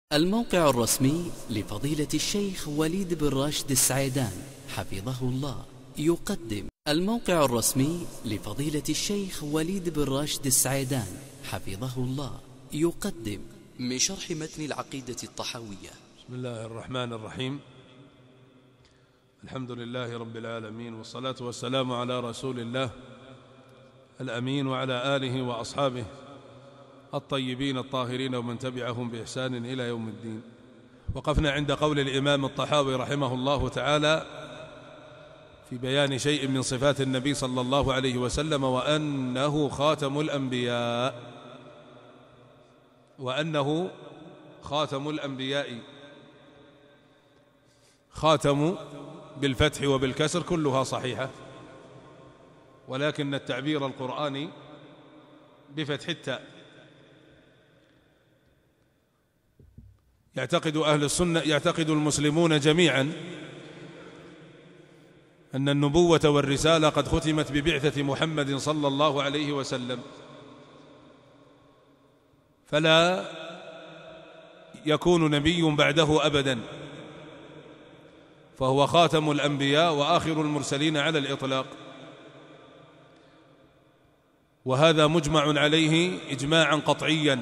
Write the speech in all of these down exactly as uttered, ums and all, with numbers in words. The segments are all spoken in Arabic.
الموقع الرسمي لفضيلة الشيخ وليد بن راشد السعيدان حفظه الله يقدم الموقع الرسمي لفضيلة الشيخ وليد بن راشد السعيدان حفظه الله يقدم من شرح متن العقيدة الطحاوية. بسم الله الرحمن الرحيم. الحمد لله رب العالمين، والصلاة والسلام على رسول الله الأمين وعلى آله وأصحابه الطيبين الطاهرين ومن تبعهم بإحسان إلى يوم الدين. وقفنا عند قول الإمام الطحاوي رحمه الله تعالى في بيان شيء من صفات النبي صلى الله عليه وسلم، وأنه خاتم الأنبياء وأنه خاتم الأنبياء. خاتم بالفتح وبالكسر كلها صحيحة، ولكن التعبير القرآني بفتح التاء. يعتقد أهل السنة يعتقد المسلمون جميعا أن النبوة والرسالة قد ختمت ببعثة محمد صلى الله عليه وسلم، فلا يكون نبي بعده أبدا، فهو خاتم الأنبياء وآخر المرسلين على الإطلاق، وهذا مجمع عليه إجماعا قطعيا،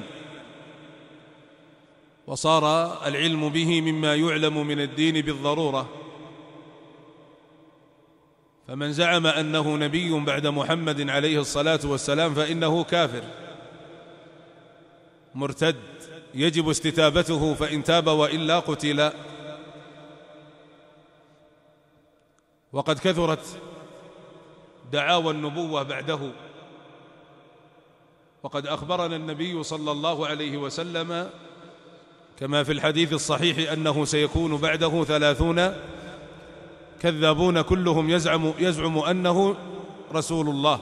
وصار العلم به مما يعلم من الدين بالضرورة. فمن زعم أنه نبي بعد محمد عليه الصلاة والسلام فإنه كافر مرتد يجب استتابته، فإن تاب وإلا قتل. وقد كثرت دعاوى النبوة بعده، وقد أخبرنا النبي صلى الله عليه وسلم كما في الحديث الصحيح أنه سيكون بعده ثلاثون كذابون كلهم يزعم, يزعم أنه رسول الله.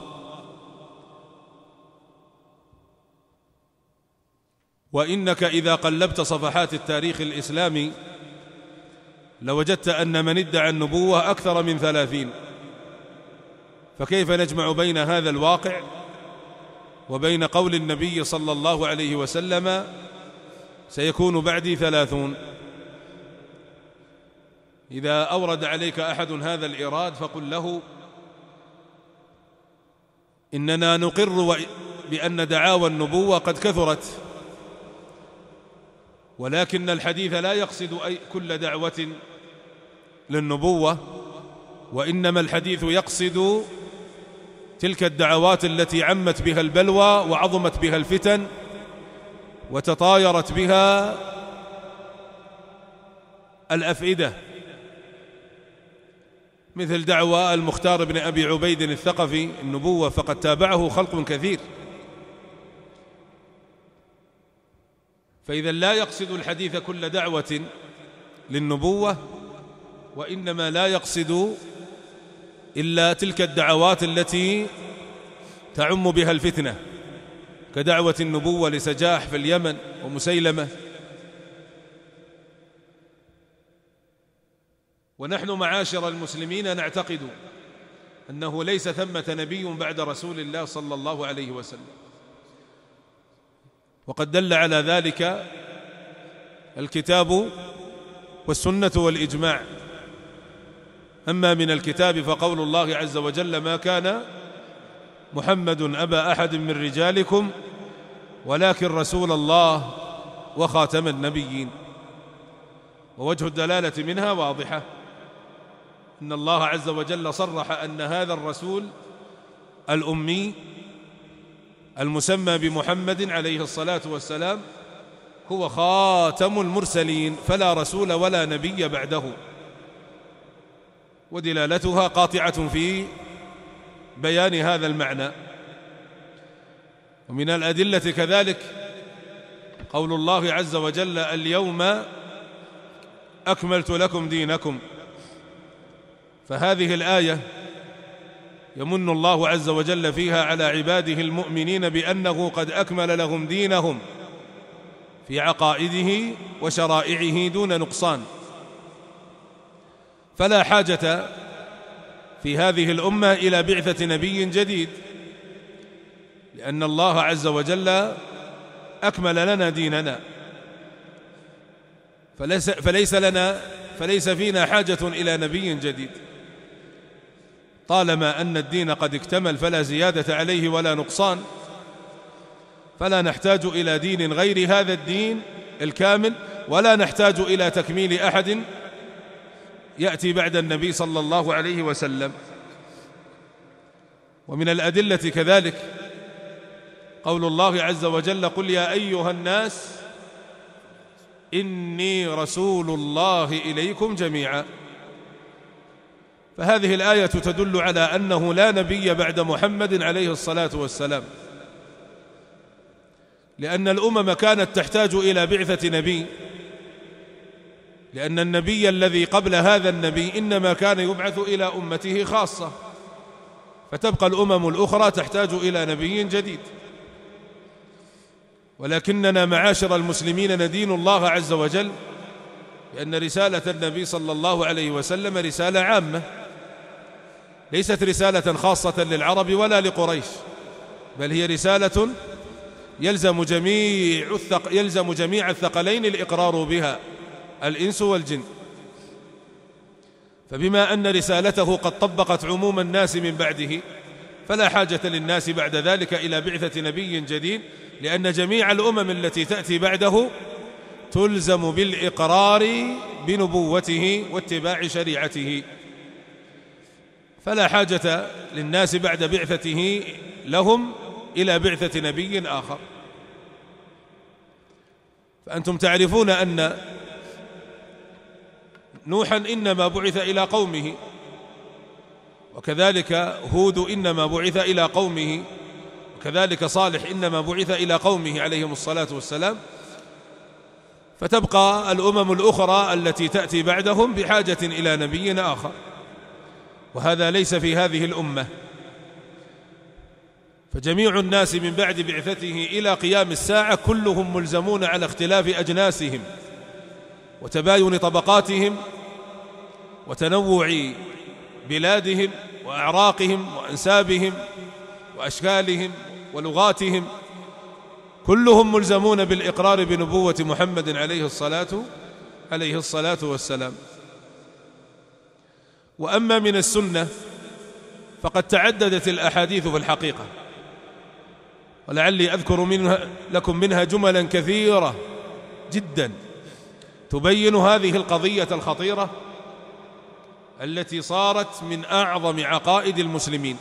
وإنك إذا قلبت صفحات التاريخ الإسلامي لوجدت أن من ادعى النبوة أكثر من ثلاثين، فكيف نجمع بين هذا الواقع وبين قول النبي صلى الله عليه وسلم سيكون بعدي ثلاثون؟ إذا أورد عليك أحد هذا الإيراد فقل له إننا نقر بأن دعاوى النبوة قد كثرت، ولكن الحديث لا يقصد أي كل دعوة للنبوة، وإنما الحديث يقصد تلك الدعوات التي عمت بها البلوى وعظمت بها الفتن وتطايرت بها الأفئدة، مثل دعوى المختار بن أبي عبيد الثقفي النبوة، فقد تابعه خلق كثير. فإذا لا يقصد الحديث كل دعوة للنبوة، وإنما لا يقصد إلا تلك الدعوات التي تعم بها الفتنة، كدعوة النبوة لسجاح في اليمن ومسيلمة. ونحن معاشر المسلمين نعتقد أنه ليس ثمة نبي بعد رسول الله صلى الله عليه وسلم، وقد دل على ذلك الكتاب والسنة والإجماع. أما من الكتاب فقول الله عز وجل: ما كان محمد أبا أحد من رجالكم ولكن رسول الله وخاتم النبيين. ووجه الدلالة منها واضحة، إن الله عز وجل صرح أن هذا الرسول الأمي المسمى بمحمد عليه الصلاة والسلام هو خاتم المرسلين، فلا رسول ولا نبي بعده، ودلالتها قاطعة في بيان هذا المعنى. ومن الأدلة كذلك قول الله عز وجل: اليوم أكملت لكم دينكم. فهذه الآية يمن الله عز وجل فيها على عباده المؤمنين بأنه قد أكمل لهم دينهم في عقائده وشرائعه دون نقصان، فلا حاجة في هذه الأمة إلى بعثة نبي جديد، لأن الله عز وجل أكمل لنا ديننا. فليس, فليس لنا فليس فينا حاجة إلى نبي جديد، طالما أن الدين قد اكتمل فلا زيادة عليه ولا نقصان، فلا نحتاج إلى دين غير هذا الدين الكامل، ولا نحتاج إلى تكميل أحد يأتي بعد النبي صلى الله عليه وسلم. ومن الأدلة كذلك قول الله عز وجل: قل يا أيها الناس إني رسول الله إليكم جميعا. فهذه الآية تدل على أنه لا نبي بعد محمد عليه الصلاة والسلام، لأن الأمم كانت تحتاج إلى بعثة نبي، لأن النبي الذي قبل هذا النبي إنما كان يبعث إلى أمته خاصة، فتبقى الأمم الأخرى تحتاج إلى نبي جديد. ولكننا معاشر المسلمين ندين الله عز وجل بأن رسالة النبي صلى الله عليه وسلم رسالة عامة، ليست رسالة خاصة للعرب ولا لقريش، بل هي رسالة يلزم جميع الثق... يلزم جميع الثقلين الإقرار بها، الإنس والجن. فبما أن رسالته قد طبقت عموم الناس من بعده، فلا حاجة للناس بعد ذلك إلى بعثة نبي جديد، لأن جميع الأمم التي تأتي بعده تلزم بالإقرار بنبوته واتباع شريعته، فلا حاجة للناس بعد بعثته لهم إلى بعثة نبي آخر. فأنتم تعرفون أن نوحا إنما بعث إلى قومه، وكذلك هود إنما بعث إلى قومه، وكذلك صالح إنما بعث إلى قومه عليهم الصلاة والسلام. فتبقى الأمم الأخرى التي تأتي بعدهم بحاجة إلى نبي آخر، وهذا ليس في هذه الأمة. فجميع الناس من بعد بعثته إلى قيام الساعة كلهم ملزمون على اختلاف أجناسهم وتباين طبقاتهم وتنوع بلادهم وأعراقهم وأنسابهم وأشكالهم ولغاتهم، كلهم ملزمون بالإقرار بنبوة محمد عليه الصلاة عليه الصلاة والسلام. وأما من السنة فقد تعددت الأحاديث في الحقيقة، ولعلي أذكر منها لكم منها جملا كثيرة جدا تبين هذه القضية الخطيرة التي صارت من أعظم عقائد المسلمين.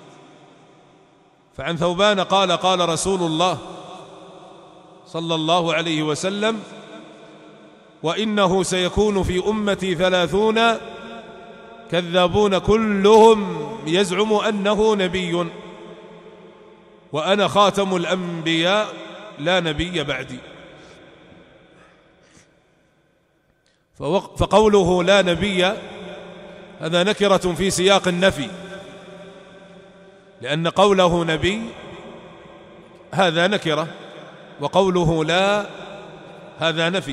فعن ثوبان قال: قال رسول الله صلى الله عليه وسلم: وإنه سيكون في أمتي ثلاثون كذابون كلهم يزعم أنه نبي، وأنا خاتم الأنبياء لا نبي بعدي. فقوله لا نبي هذا نكرة في سياق النفي، لأن قوله نبي هذا نكرة، وقوله لا هذا نفي.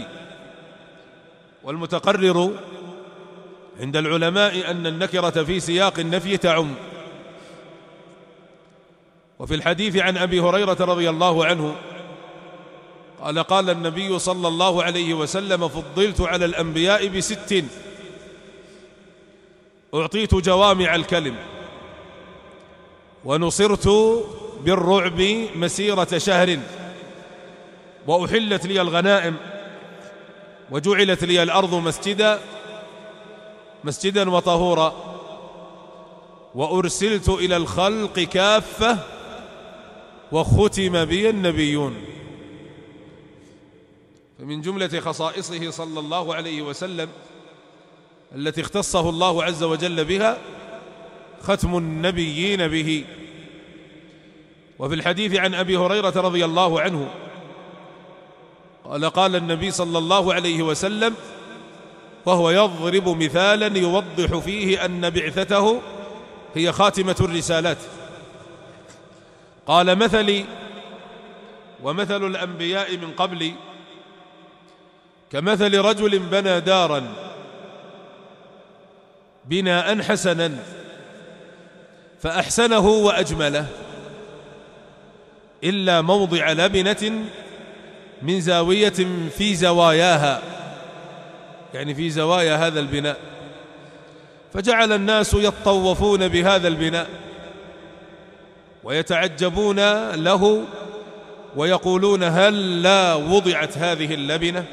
والمتقرر عند العلماء أن النكرة في سياق النفي تعم. وفي الحديث عن أبي هريرة رضي الله عنه قال: قال النبي صلى الله عليه وسلم: فضلت على الأنبياء بست، أعطيت جوامع الكلم، ونصرت بالرعب مسيرة شهر، وأحلت لي الغنائم، وجعلت لي الأرض مسجدا مسجدا وطهورا، وأرسلت إلى الخلق كافة، وختم بي النبيون. فمن جملة خصائصه صلى الله عليه وسلم التي اختصه الله عز وجل بها ختم النبيين به. وفي الحديث عن أبي هريرة رضي الله عنه قال: قال النبي صلى الله عليه وسلم وهو يضرب مثالا يوضح فيه أن بعثته هي خاتمة الرسالات، قال: مثلي ومثل الأنبياء من قبلي كمثل رجل بنى دارا بناء حسنا فأحسنه وأجمله، إلا موضع لبنة من زاوية في زواياها يعني في زوايا هذا البناء، فجعل الناس يطوفون بهذا البناء ويتعجبون له ويقولون هل لا وضعت هذه اللبنة؟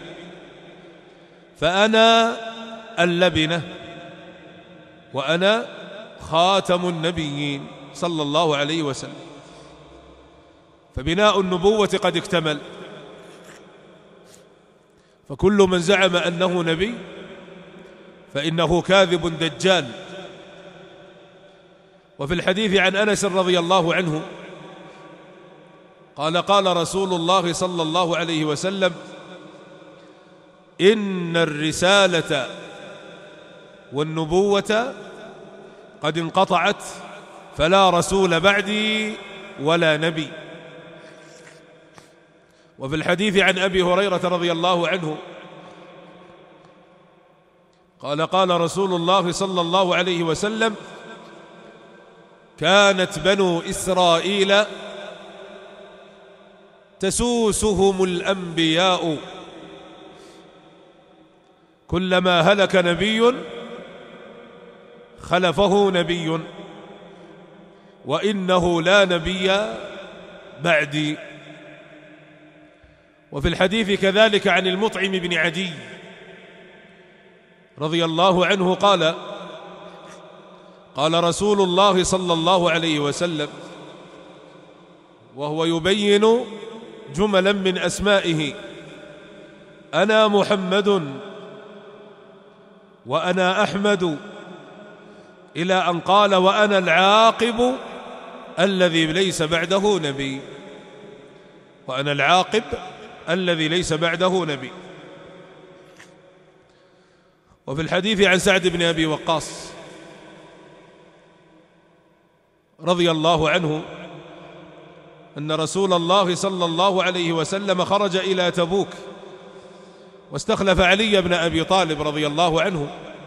فأنا اللبنة وأنا خاتم النبيين صلى الله عليه وسلم. فبناء النبوة قد اكتمل، فكل من زعم أنه نبي فإنه كاذب دجال. وفي الحديث عن أنس رضي الله عنه قال قال رسول الله صلى الله عليه وسلم إن الرسالة والنبوة قد انقطعت فلا رسول بعدي ولا نبي. وفي الحديث عن أبي هريرة رضي الله عنه قال قال رسول الله صلى الله عليه وسلم كانت بنو إسرائيل تسوسهم الأنبياء كلما هلك نبي خلفه نبي وإنه لا نبي بعدي. وفي الحديث كذلك عن المطعم بن عدي رضي الله عنه قال قال رسول الله صلى الله عليه وسلم وهو يبين جملا من أسمائه أنا محمد وأنا أحمد إلى أن قال وأنا العاقب الذي ليس بعده نبي، وأنا العاقب الذي ليس بعده نبي. وفي الحديث عن سعد بن أبي وقاص رضي الله عنه أن رسول الله صلى الله عليه وسلم خرج إلى تبوك واستخلف علي بن أبي طالب رضي الله عنه،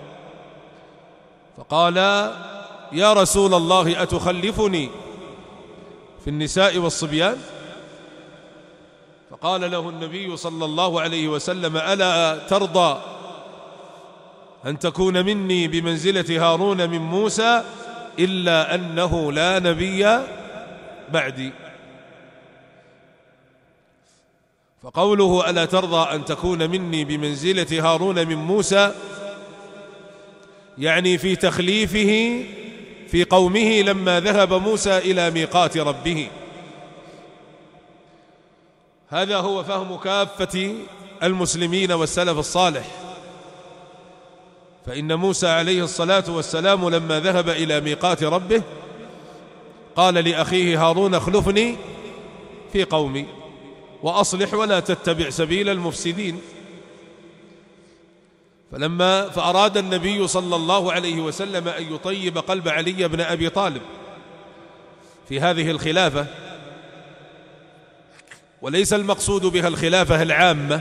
فقال يا رسول الله أتخلفني في النساء والصبيان؟ فقال له النبي صلى الله عليه وسلم ألا ترضى أن تكون مني بمنزلة هارون من موسى إلا أنه لا نبي بعدي. فقوله ألا ترضى أن تكون مني بمنزلة هارون من موسى يعني في تخليفه في قومه لما ذهب موسى إلى ميقات ربه. هذا هو فهم كافة المسلمين والسلف الصالح. فإن موسى عليه الصلاة والسلام لما ذهب إلى ميقات ربه قال لأخيه هارون اخلفني في قومي وأصلح ولا تتبع سبيل المفسدين. فلما فأراد النبي صلى الله عليه وسلم أن يطيب قلب علي بن أبي طالب في هذه الخلافة، وليس المقصود بها الخلافة العامة،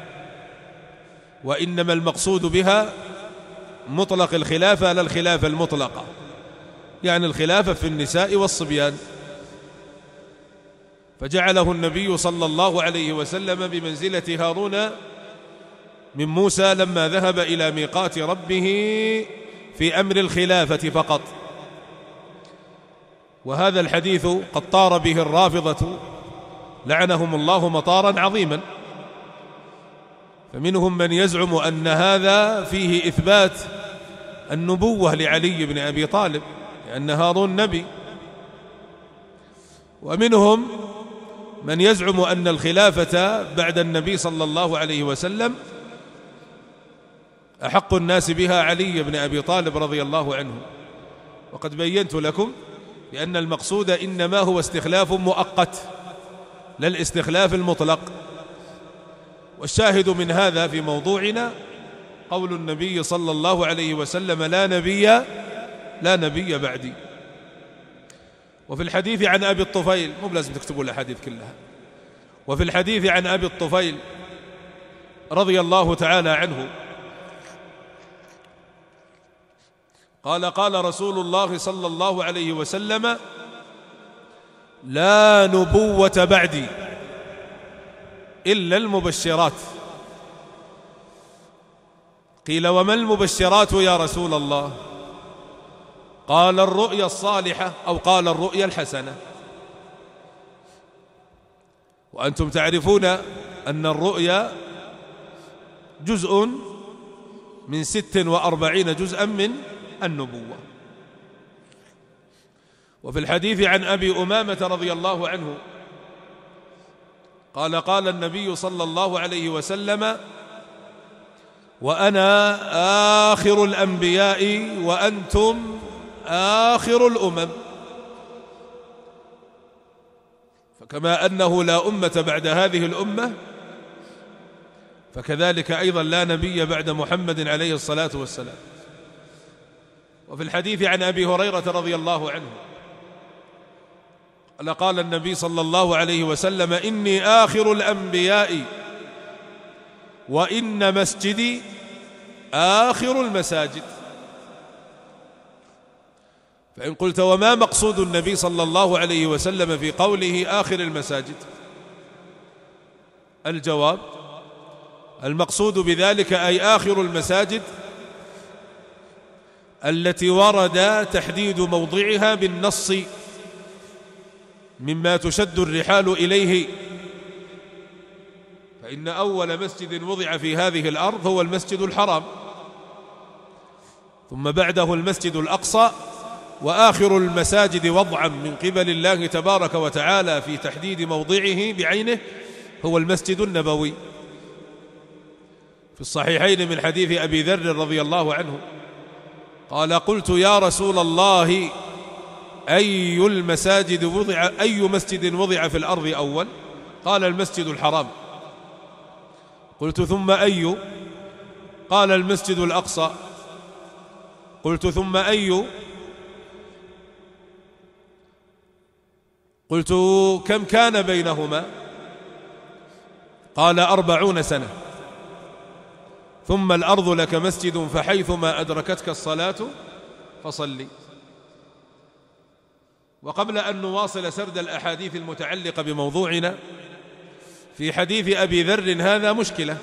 وإنما المقصود بها مطلق الخلافة لا الخلافة المطلقة، يعني الخلافة في النساء والصبيان. فجعله النبي صلى الله عليه وسلم بمنزلة هارون من موسى لما ذهب إلى ميقات ربه في أمر الخلافة فقط. وهذا الحديث قد طار به الرافضة لعنهم الله مطارا عظيما، فمنهم من يزعم أن هذا فيه إثبات النبوة لعلي بن أبي طالب لأن هارون نبي، ومنهم من يزعم أن الخلافة بعد النبي صلى الله عليه وسلم أحق الناس بها علي بن أبي طالب رضي الله عنه. وقد بينت لكم بأن المقصود إنما هو استخلاف مؤقت لا الاستخلاف المطلق. والشاهد من هذا في موضوعنا قول النبي صلى الله عليه وسلم لا نبي لا نبي بعدي. وفي الحديث عن أبي الطفيل، مو لازم تكتبوا الأحاديث كلها، وفي الحديث عن أبي الطفيل رضي الله تعالى عنه قال قال رسول الله صلى الله عليه وسلم لا نبوة بعدي إلا المبشرات. قيل وما المبشرات يا رسول الله؟ قال الرؤيا الصالحة أو قال الرؤيا الحسنة. وأنتم تعرفون أن الرؤيا جزء من ست وأربعين جزءا من النبوة. وفي الحديث عن أبي أمامة رضي الله عنه قال قال النبي صلى الله عليه وسلم وأنا آخر الأنبياء وأنتم آخر الأمم. فكما أنه لا أمة بعد هذه الأمة فكذلك أيضا لا نبي بعد محمد عليه الصلاة والسلام. وفي الحديث عن أبي هريرة رضي الله عنه قال النبي صلى الله عليه وسلم إني آخر الأنبياء وإن مسجدي آخر المساجد. فإن قلت وما مقصود النبي صلى الله عليه وسلم في قوله آخر المساجد؟ الجواب المقصود بذلك أي آخر المساجد التي ورد تحديد موضعها بالنص مما تشد الرحال إليه. فإن أول مسجد وضع في هذه الأرض هو المسجد الحرام، ثم بعده المسجد الأقصى، وآخر المساجد وضعا من قبل الله تبارك وتعالى في تحديد موضعه بعينه هو المسجد النبوي. في الصحيحين من حديث أبي ذر رضي الله عنه قال قلت يا رسول الله أي المساجد وضع أي مسجد وضع في الأرض أول؟ قال المسجد الحرام. قلت ثم أي؟ قال المسجد الأقصى. قلت ثم أي؟ قلت كم كان بينهما؟ قال أربعون سنة. ثم الأرض لك مسجد فحيثما أدركتك الصلاة فصلي. وقبل أن نواصل سرد الأحاديث المتعلقة بموضوعنا، في حديث أبي ذر هذا مشكلة،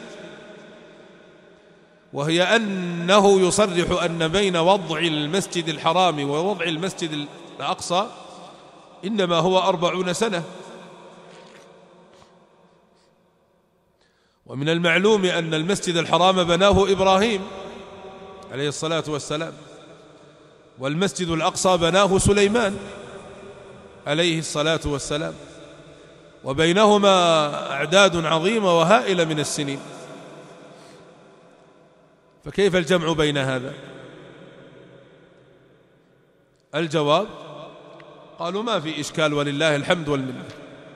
وهي أنه يصرح أن بين وضع المسجد الحرام ووضع المسجد الأقصى إنما هو أربعون سنة. ومن المعلوم أن المسجد الحرام بناه إبراهيم عليه الصلاة والسلام، والمسجد الأقصى بناه سليمان عليه الصلاة والسلام، وبينهما أعداد عظيمة وهائلة من السنين، فكيف الجمع بين هذا؟ الجواب قالوا ما في إشكال ولله الحمد والمنة،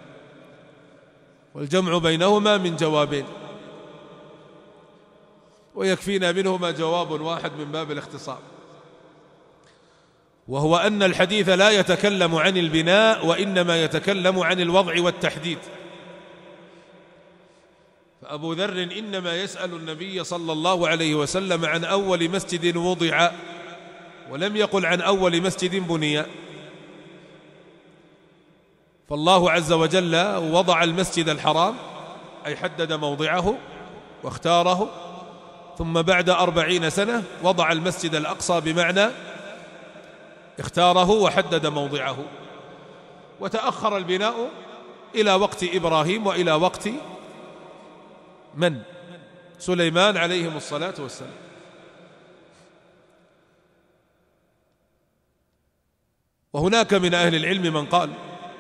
والجمع بينهما من جوابين، ويكفينا منهما جواب واحد من باب الاختصار، وهو أن الحديث لا يتكلم عن البناء وإنما يتكلم عن الوضع والتحديد. فأبو ذر إنما يسأل النبي صلى الله عليه وسلم عن أول مسجد وضع، ولم يقل عن أول مسجد بني. فالله عز وجل وضع المسجد الحرام أي حدد موضعه واختاره، ثم بعد أربعين سنة وضع المسجد الأقصى بمعنى اختاره وحدد موضعه، وتأخر البناء إلى وقت إبراهيم وإلى وقت من؟ سليمان عليهم الصلاة والسلام. وهناك من أهل العلم من قال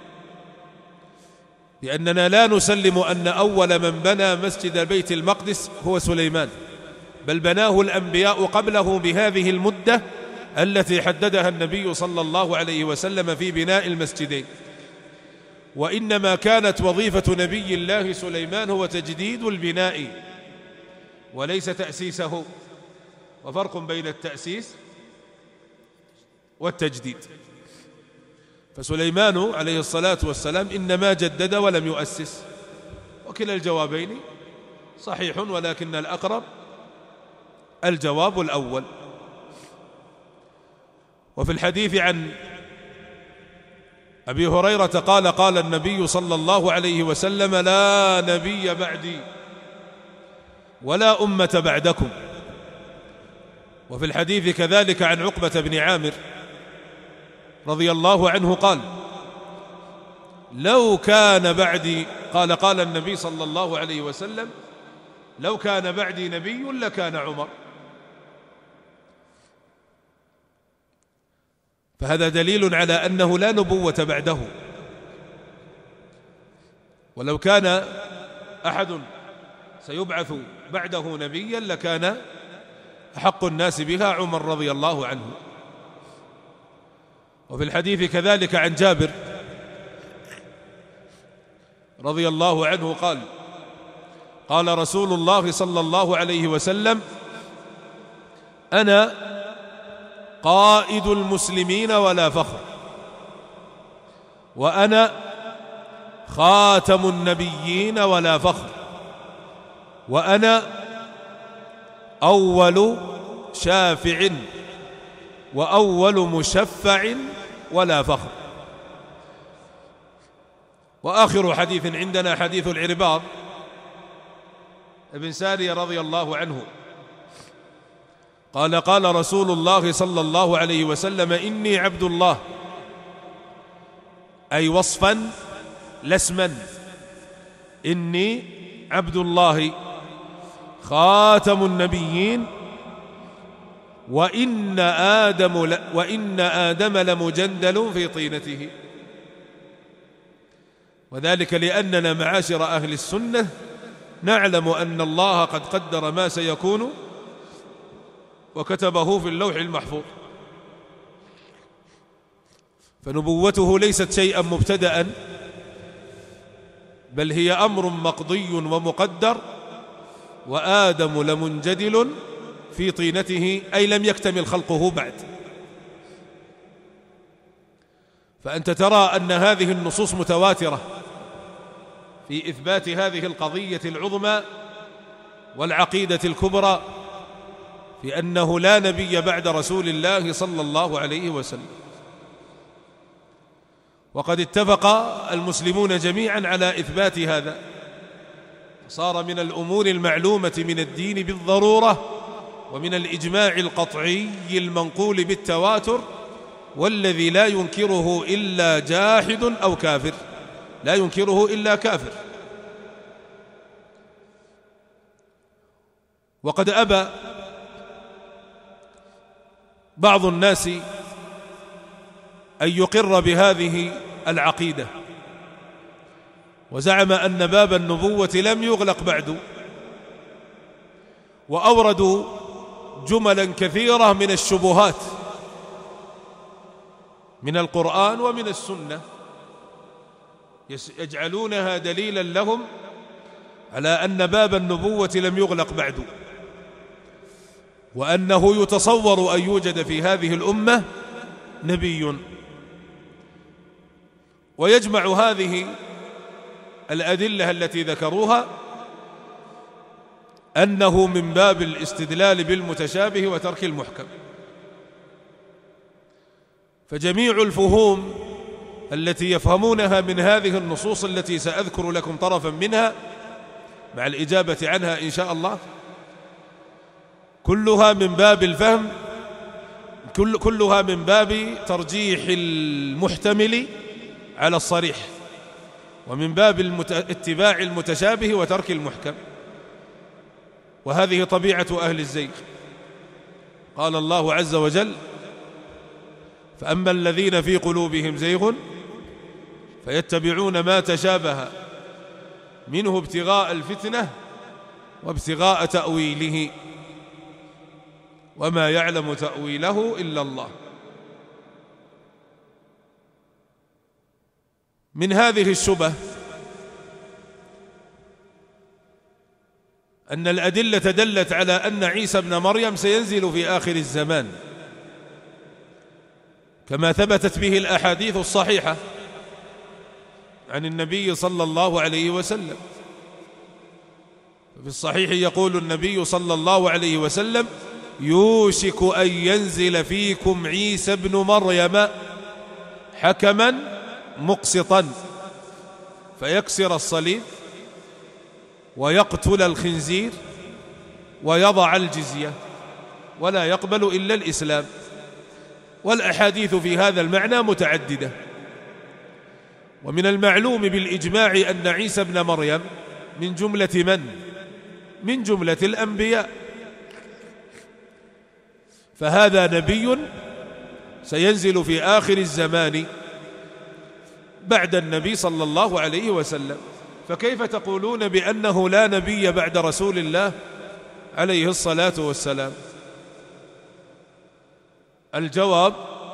بأننا لا نسلم أن أول من بنى مسجد بيت المقدس هو سليمان، بل بناه الأنبياء قبله بهذه المدة التي حددها النبي صلى الله عليه وسلم في بناء المسجدين، وإنما كانت وظيفة نبي الله سليمان هو تجديد البناء وليس تأسيسه، وفرق بين التأسيس والتجديد. فسليمان عليه الصلاة والسلام إنما جدد ولم يؤسس، وكلا الجوابين صحيح، ولكن الأقرب الجواب الأول. وفي الحديث عن أبي هريرة قال قال النبي صلى الله عليه وسلم لا نبي بعدي ولا أمة بعدكم وفي الحديث كذلك عن عقبة بن عامر رضي الله عنه قال: لو كان بعدي قال قال النبي صلى الله عليه وسلم: لو كان بعدي نبي لكان عمر. فهذا دليل على أنه لا نبوة بعده، ولو كان أحد سيبعث بعده نبيا لكان أحق الناس بها عمر رضي الله عنه. وفي الحديث كذلك عن جابر رضي الله عنه قال: قال رسول الله صلى الله عليه وسلم: أنا قائد المسلمين ولا فخر، وأنا خاتم النبيين ولا فخر، وأنا أول شافع وأول مشفع ولا فخر. وآخر حديث عندنا حديث العرباض ابن سارية رضي الله عنه قال: قال رسول الله صلى الله عليه وسلم: إني عبد الله، أي وصفا لا اسما، إني عبد الله خاتم النبيين، وإن آدم, وإن آدم لمجندل في طينته. وذلك لأننا معاشر أهل السنة نعلم أن الله قد قدر ما سيكون وكتبه في اللوح المحفوظ، فنبوته ليست شيئا مبتدأ، بل هي أمر مقضي ومقدر. وآدم لمنجدل في طينته، أي لم يكتمل خلقه بعد. فأنت ترى أن هذه النصوص متواترة في إثبات هذه القضية العظمى والعقيدة الكبرى في أنه لا نبي بعد رسول الله صلى الله عليه وسلم. وقد اتفق المسلمون جميعا على إثبات هذا، صار من الأمور المعلومة من الدين بالضرورة، ومن الإجماع القطعي المنقول بالتواتر، والذي لا ينكره إلا جاحد أو كافر، لا ينكره إلا كافر. وقد أبى بعض الناس أن يقر بهذه العقيدة، وزعم أن باب النبوة لم يغلق بعد، وأوردوا جملا كثيرة من الشبهات من القرآن ومن السنة يجعلونها دليلا لهم على أن باب النبوة لم يغلق بعد، وأنه يتصور أن يوجد في هذه الأمة نبي. ويجمع هذه الأدلة التي ذكروها أنه من باب الاستدلال بالمتشابه وترك المحكم. فجميع الفهوم التي يفهمونها من هذه النصوص التي سأذكر لكم طرفا منها مع الإجابة عنها إن شاء الله، كلها من باب الفهم، كل كلها من باب ترجيح المحتمل على الصريح، ومن باب المت... اتباع المتشابه وترك المحكم. وهذه طبيعة أهل الزيغ. قال الله عز وجل: فأما الذين في قلوبهم زيغ فيتبعون ما تشابه منه ابتغاء الفتنة وابتغاء تأويله وما يعلم تأويله إلا الله. من هذه الشبه أن الأدلة دلت على أن عيسى ابن مريم سينزل في آخر الزمان، كما ثبتت به الأحاديث الصحيحة عن النبي صلى الله عليه وسلم. في الصحيح يقول النبي صلى الله عليه وسلم: يوشك أن ينزل فيكم عيسى ابن مريم حكما مقسطا فيكسر الصليب ويقتل الخنزير ويضع الجزية. ولا يقبل إلا الإسلام. والأحاديث في هذا المعنى متعددة. ومن المعلوم بالإجماع أن عيسى ابن مريم من جملة من؟ من جملة الأنبياء، فهذا نبي سينزل في آخر الزمان بعد النبي صلى الله عليه وسلم، فكيف تقولون بأنه لا نبي بعد رسول الله عليه الصلاة والسلام؟ الجواب: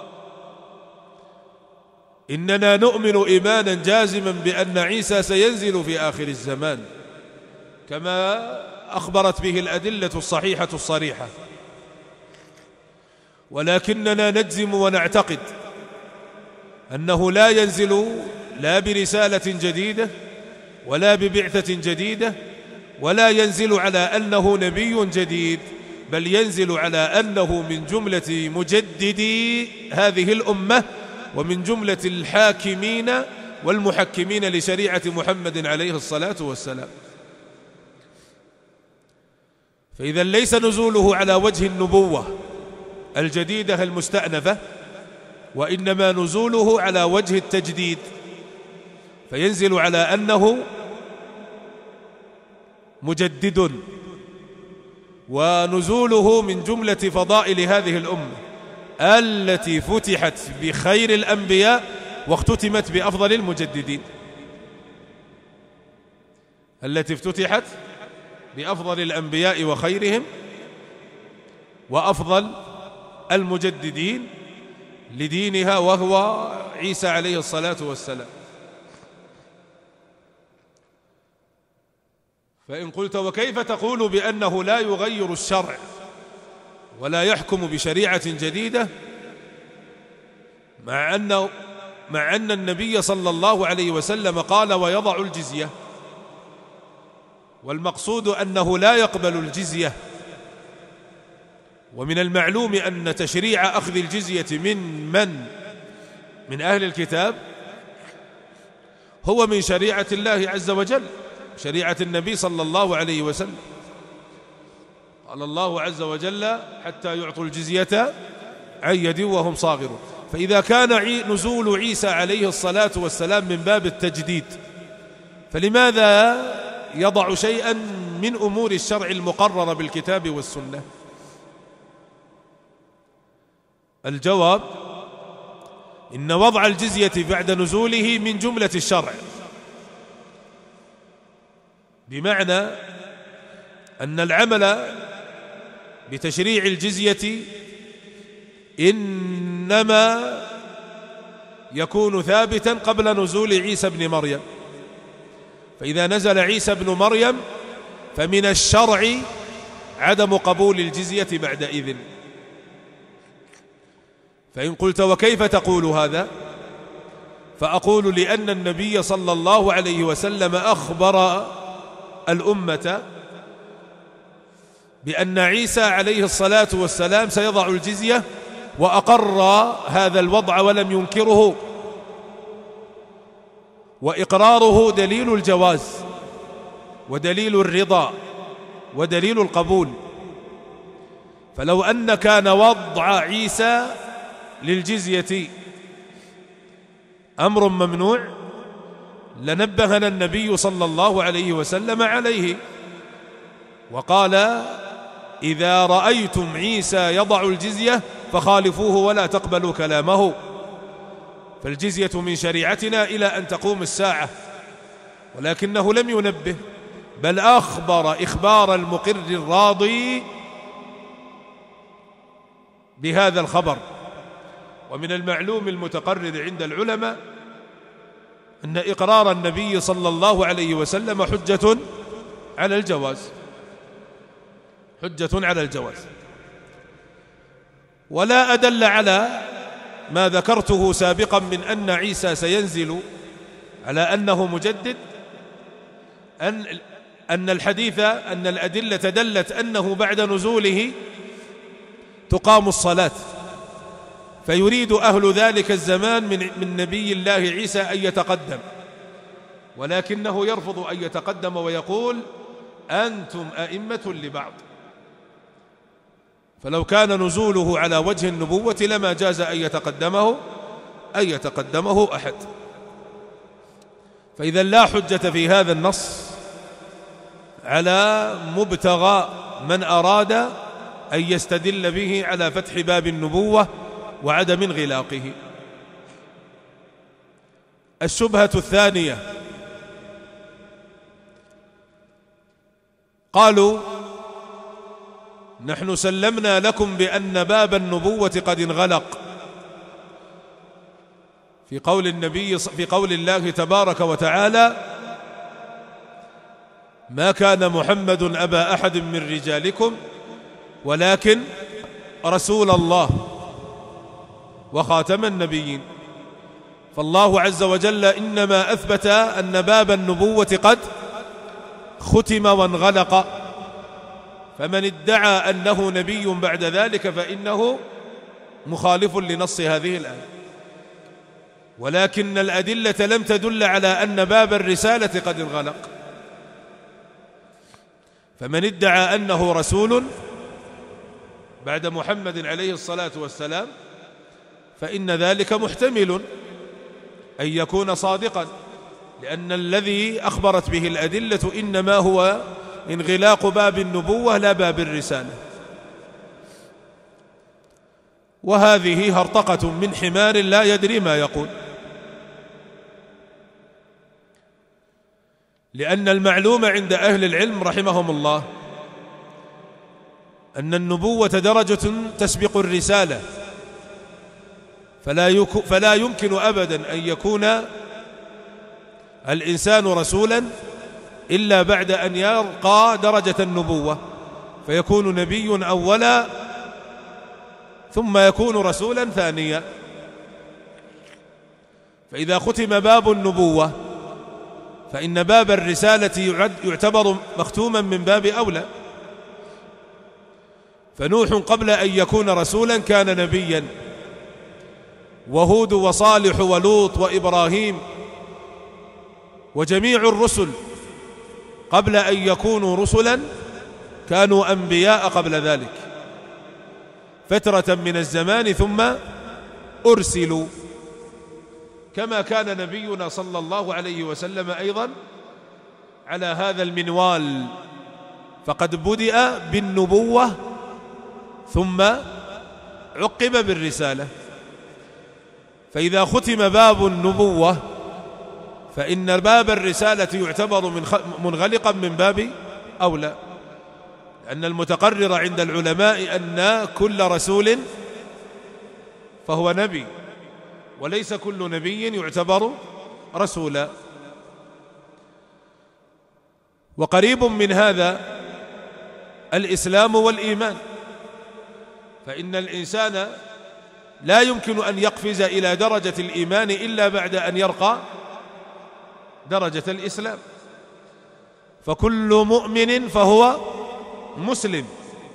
إننا نؤمن إيمانا جازما بأن عيسى سينزل في آخر الزمان كما أخبرت به الأدلة الصحيحة الصريحة، ولكننا نجزم ونعتقد أنه لا ينزل لا برسالة جديدة ولا ببعثة جديدة، ولا ينزل على أنه نبي جديد، بل ينزل على أنه من جملة مجددي هذه الأمة ومن جملة الحاكمين والمحكمين لشريعة محمد عليه الصلاة والسلام. فإذا ليس نزوله على وجه النبوة الجديدة المستأنفة، وإنما نزوله على وجه التجديد، فينزل على أنه مجدد، ونزوله من جملة فضائل هذه الأمة التي فتحت بخير الأنبياء واختتمت بأفضل المجددين، التي افتتحت بأفضل الأنبياء وخيرهم وأفضل المجددين لدينها، وهو عيسى عليه الصلاة والسلام. فإن قلت: وكيف تقول بأنه لا يغير الشرع ولا يحكم بشريعة جديدة، مع أن مع أن النبي صلى الله عليه وسلم قال: ويضع الجزية، والمقصود أنه لا يقبل الجزية. ومن المعلوم أن تشريع أخذ الجزية من من من أهل الكتاب هو من شريعة الله عز وجل، شريعة النبي صلى الله عليه وسلم. قال الله عز وجل: حتى يعطوا الجزية عن يد وهم صاغرون. فإذا كان نزول عيسى عليه الصلاة والسلام من باب التجديد، فلماذا يضع شيئا من أمور الشرع المقررة بالكتاب والسنة؟ الجواب: إن وضع الجزية بعد نزوله من جملة الشرع، بمعنى أن العمل بتشريع الجزية إنما يكون ثابتا قبل نزول عيسى بن مريم، فإذا نزل عيسى بن مريم فمن الشرع عدم قبول الجزية بعدئذ. فإن قلت: وكيف تقول هذا؟ فأقول: لأن النبي صلى الله عليه وسلم أخبر الأمة بأن عيسى عليه الصلاة والسلام سيضع الجزية، وأقر هذا الوضع ولم ينكره، وإقراره دليل الجواز ودليل الرضا ودليل القبول. فلو أن كان وضع عيسى للجزية أمر ممنوع لنبهنا النبي صلى الله عليه وسلم عليه، وقال: إذا رأيتم عيسى يضع الجزية فخالفوه ولا تقبلوا كلامه. فالجزية من شريعتنا إلى أن تقوم الساعة، ولكنه لم ينبه، بل أخبر إخبار المقر الراضي بهذا الخبر. ومن المعلوم المتقرر عند العلماء أن إقرار النبي صلى الله عليه وسلم حجة على الجواز، حجة على الجواز. ولا أدل على ما ذكرته سابقا من أن عيسى سينزل على أنه مجدد أن أن الحديث أن الأدلة دلت أنه بعد نزوله تقام الصلاة، فيريد أهل ذلك الزمان من من نبي الله عيسى أن يتقدم، ولكنه يرفض أن يتقدم ويقول: أنتم أئمة لبعض. فلو كان نزوله على وجه النبوة لما جاز أن يتقدمه أن يتقدمه أحد. فإذا لا حجة في هذا النص على مبتغى من أراد أن يستدل به على فتح باب النبوة وعدم انغلاقه. الشبهة الثانية، قالوا نحن سلمنا لكم بأن باب النبوة قد انغلق في قول النبي في قول الله تبارك وتعالى: ما كان محمد أبا أحد من رجالكم ولكن رسول الله وخاتم النبيين. فالله عز وجل إنما أثبت أن باب النبوة قد ختم وانغلق، فمن ادعى أنه نبي بعد ذلك فإنه مخالف لنص هذه الآية. ولكن الأدلة لم تدل على أن باب الرسالة قد انغلق، فمن ادعى أنه رسول بعد محمد عليه الصلاة والسلام فإن ذلك محتمل أن يكون صادقا، لأن الذي أخبرت به الأدلة إنما هو انغلاق باب النبوة لا باب الرسالة. وهذه هرطقة من حمار لا يدري ما يقول، لأن المعلوم عند أهل العلم رحمهم الله أن النبوة درجة تسبق الرسالة، فلا, فلا يمكن أبدا أن يكون الإنسان رسولا إلا بعد أن يرقى درجة النبوة، فيكون نبي أولا ثم يكون رسولا ثانيا. فإذا ختم باب النبوة فإن باب الرسالة يعتبر مختوما من باب أولى. فنوح قبل أن يكون رسولا كان نبيا، وهود وصالح ولوط وإبراهيم وجميع الرسل قبل أن يكونوا رسلا كانوا أنبياء قبل ذلك فترة من الزمان ثم أرسلوا، كما كان نبينا صلى الله عليه وسلم أيضا على هذا المنوال، فقد بدأ بالنبوة ثم عقب بالرسالة. فإذا ختم باب النبوة فإن باب الرسالة يعتبر من منغلقا من باب أولى، لأن المتقرر عند العلماء أن كل رسول فهو نبي، وليس كل نبي يعتبر رسولا. وقريب من هذا الإسلام والإيمان، فإن الإنسان لا يمكن أن يقفز إلى درجة الإيمان إلا بعد أن يرقى درجة الإسلام، فكل مؤمن فهو مسلم،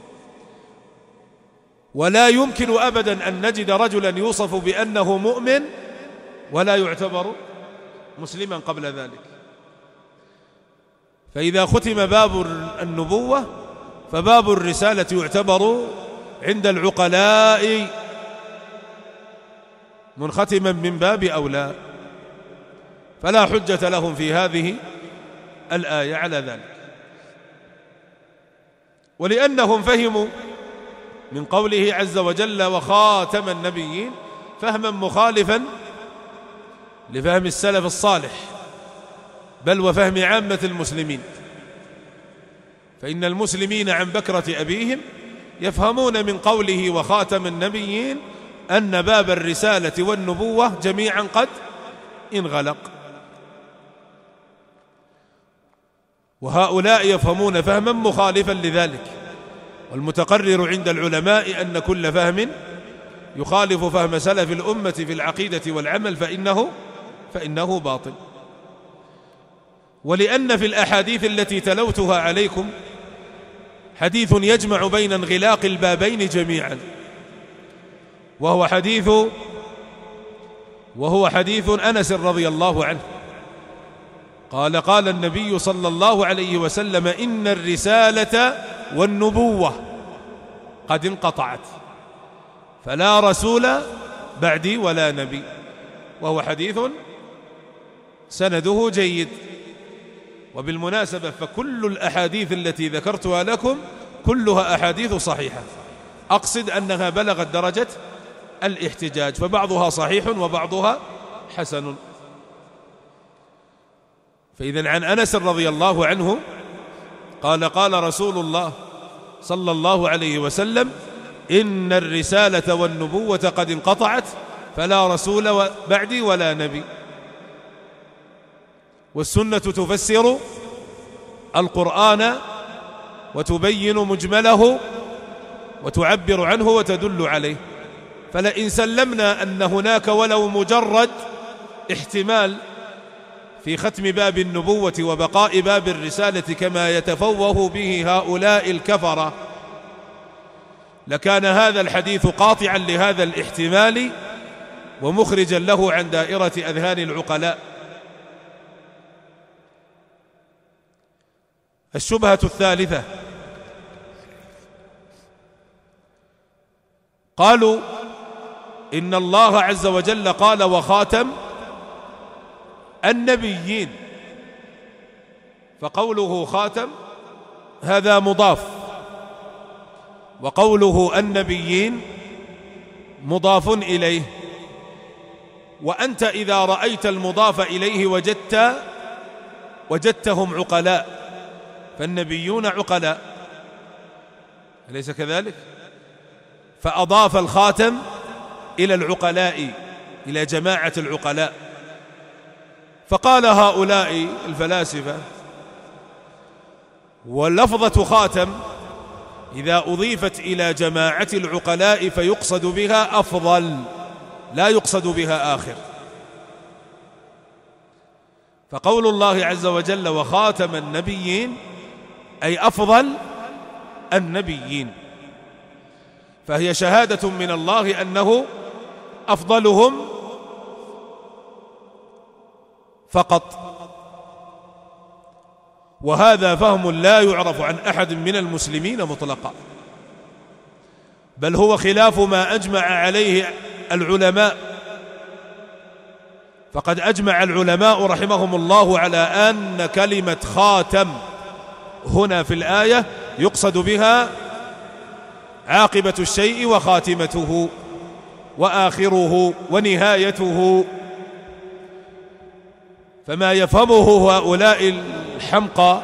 ولا يمكن أبدا أن نجد رجلا يوصف بأنه مؤمن ولا يعتبر مسلما قبل ذلك. فإذا ختم باب النبوة فباب الرسالة يعتبر عند العقلاء منختما من باب أولى، فلا حجة لهم في هذه الآية على ذلك. ولأنهم فهموا من قوله عز وجل وخاتم النبيين فهما مخالفا لفهم السلف الصالح، بل وفهم عامة المسلمين، فإن المسلمين عن بكرة أبيهم يفهمون من قوله وخاتم النبيين أن باب الرسالة والنبوة جميعا قد انغلق، وهؤلاء يفهمون فهما مخالفا لذلك. والمتقرر عند العلماء أن كل فهم يخالف فهم سلف الأمة في العقيدة والعمل فإنه فإنه باطل. ولأن في الأحاديث التي تلوتها عليكم حديث يجمع بين انغلاق البابين جميعا، وهو حديث وهو حديث أنس رضي الله عنه قال قال النبي صلى الله عليه وسلم إن الرسالة والنبوة قد انقطعت، فلا رسول بعدي ولا نبي، وهو حديث سنده جيد. وبالمناسبة فكل الأحاديث التي ذكرتها لكم كلها أحاديث صحيحة، أقصد أنها بلغت درجة الاحتجاج، فبعضها صحيح وبعضها حسن. فإذن عن أنس رضي الله عنه قال قال رسول الله صلى الله عليه وسلم: إن الرسالة والنبوة قد انقطعت، فلا رسول بعدي ولا نبي. والسنة تفسر القرآن وتبين مجمله وتعبر عنه وتدل عليه. فلئن سلمنا أن هناك ولو مجرد احتمال في ختم باب النبوة وبقاء باب الرسالة كما يتفوه به هؤلاء الكفرة، لكان هذا الحديث قاطعا لهذا الاحتمال ومخرجا له عن دائرة أذهان العقلاء. الشبهة الثالثة: قالوا إن الله عز وجل قال: وخاتم النبيين، فقوله خاتم هذا مضاف، وقوله النبيين مضاف إليه. وأنت إذا رأيت المضاف إليه وجدت وجدتهم عقلاء، فالنبيون عقلاء، أليس كذلك؟ فأضاف الخاتم إلى العقلاء، إلى جماعة العقلاء. فقال هؤلاء الفلاسفة: واللفظة خاتم إذا أضيفت إلى جماعة العقلاء فيقصد بها أفضل، لا يقصد بها آخر. فقول الله عز وجل: وخاتم النبيين، أي أفضل النبيين، فهي شهادة من الله أنه أفضلهم فقط. وهذا فهم لا يعرف عن أحد من المسلمين مطلقا، بل هو خلاف ما أجمع عليه العلماء. فقد أجمع العلماء رحمهم الله على أن كلمة خاتم هنا في الآية يقصد بها عاقبة الشيء وخاتمته وآخره ونهايته. فما يفهمه هؤلاء الحمقى